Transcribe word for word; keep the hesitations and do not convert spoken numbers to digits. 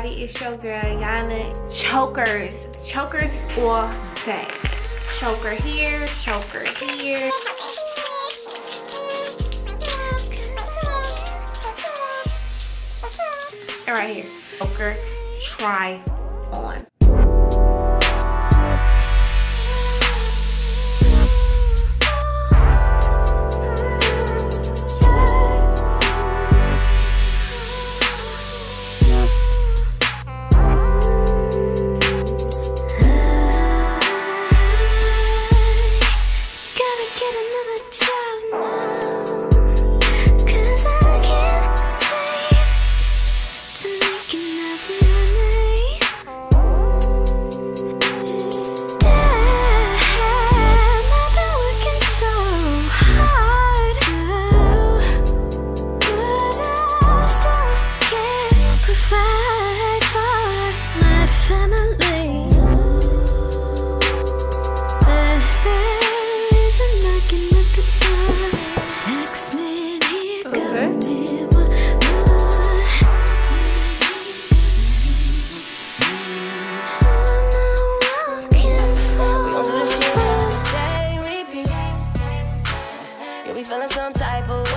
everybody, it's your girl Yana. Chokers, chokers all day. Choker here, choker here. And right here, choker try on. Feeling some type of